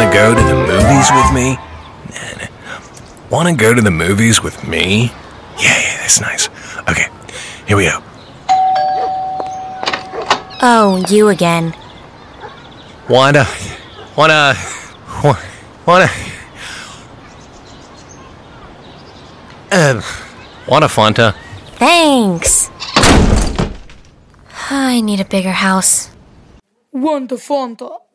Wanna go to the movies with me? Wanna go to the movies with me? Yeah, that's nice. Okay, here we go. Oh, you again. Want a Fanta? Thanks. I need a bigger house. Want a Fanta?